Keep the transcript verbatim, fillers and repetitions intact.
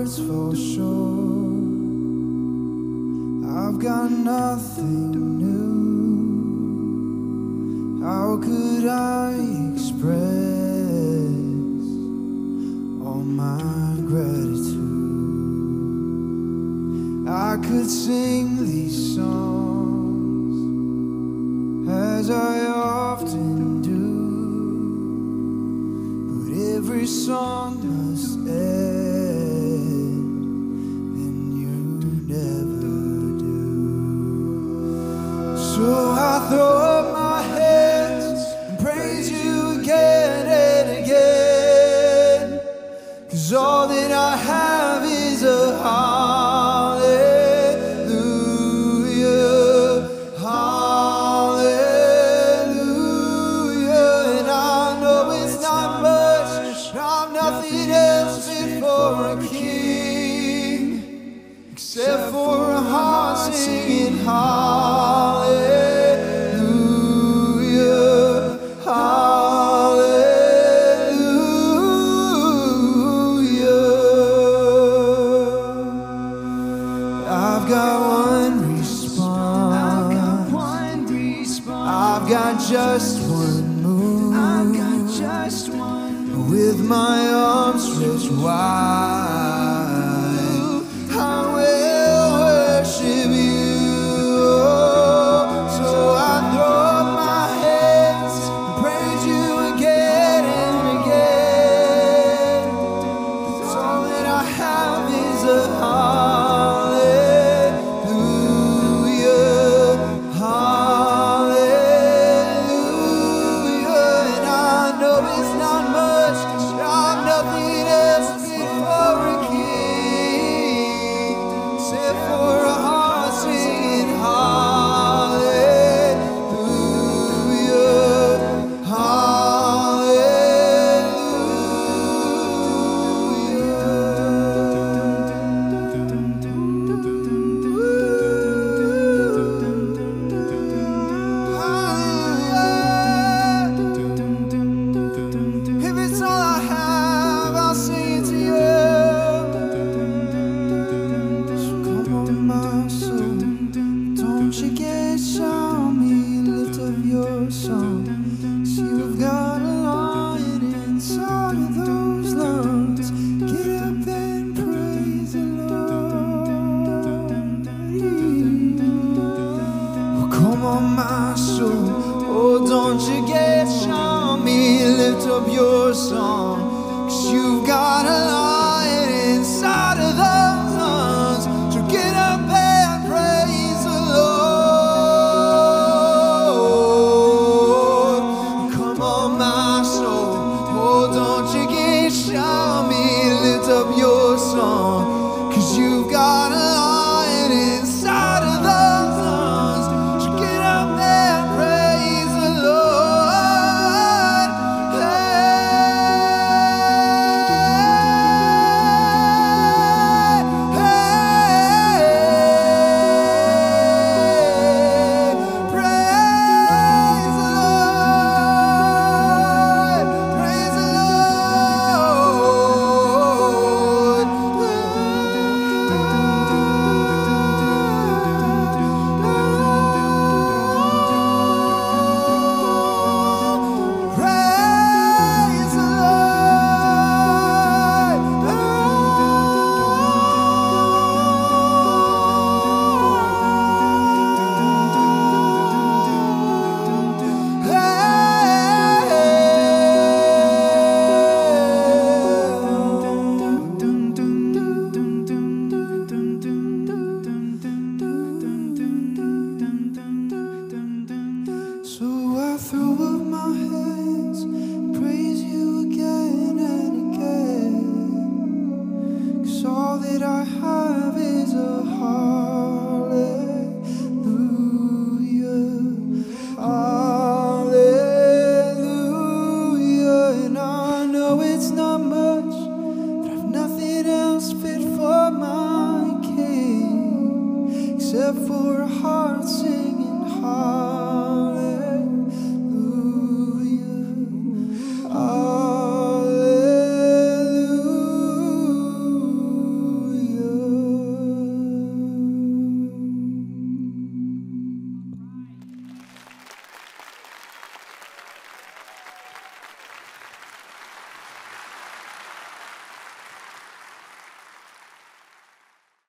words fall short. I've got nothing new. How could I express all my gratitude? I could sing these songs as I often do, but every song must end, and you never do. So I throw up my hands and praise you again and again, 'cause all that I have is a hallelujah, hallelujah. And I know it's not much, but I'm nothing else fit for a king, except for a heart singing hallelujah, hallelujah. I've got one response. I've got one response. I've got just one move. I've got just one move. With my arms stretched wide, I will worship you. So I throw up my hands and praise you again and again, 'cause all that I have is a hallelujah, hallelujah. And I know it's not much, but I'm nothing else fit for a king, except for a heart singing hallelujah, hallelujah. If it's all I have, I'll sing it to you. So come on, my soul, don't you get shy on me, lift up your song, 'cause you've got a lion inside of those lungs. Get up and praise the Lord. Oh, come on, my soul, oh, don't you get shy on me, lift up your song, 'cause you've got a lion inside of those lungs. So get up and praise the Lord. Come on, my soul, oh, don't you get shy on me, lift up your song, 'cause you've got a lion inside of those lungs. So get up and praise the Lord. Hey, hey, praise the Lord, praise the Lord. Praise the So I throw up my hands, praise you again and again, 'cause all that I have is a hallelujah, hallelujah. And I know it's not much, but I've nothing else fit for my king, except for a heart singing hallelujah.